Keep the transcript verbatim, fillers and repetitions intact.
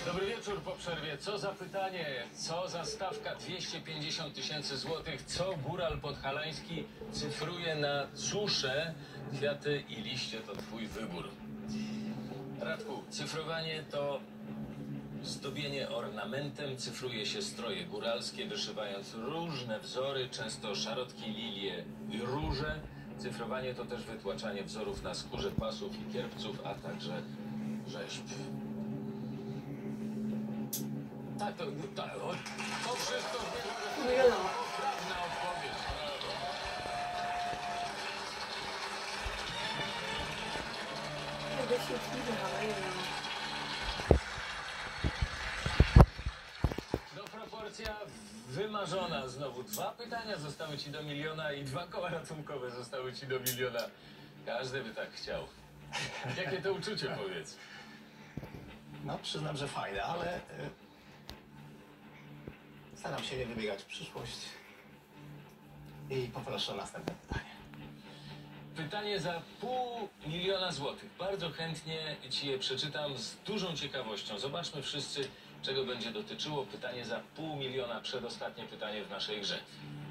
Dobry wieczór po przerwie. Co za pytanie? Co za stawka dwieście pięćdziesiąt tysięcy złotych? Co góral podhalański cyfruje na cusze? Kwiaty i liście to twój wybór. Radku, cyfrowanie to zdobienie ornamentem. Cyfruje się stroje góralskie, wyszywając różne wzory, często szarotki, lilie i róże. Cyfrowanie to też wytłaczanie wzorów na skórze pasów i kierpców, a także rzeźb. Tak, to, tak, o, to wszystko jest poprawna odpowiedź. No proporcja wymarzona znowu. Dwa pytania zostały ci do miliona i dwa koła ratunkowe zostały ci do miliona. Każdy by tak chciał. Jakie to uczucie, powiedz? No, przyznam, że fajne, ale y, staram się nie wybiegać w przyszłość i poproszę o następne pytanie. Pytanie za pół miliona złotych. Bardzo chętnie ci je przeczytam z dużą ciekawością. Zobaczmy wszyscy, czego będzie dotyczyło. Pytanie za pół miliona, przedostatnie pytanie w naszej grze.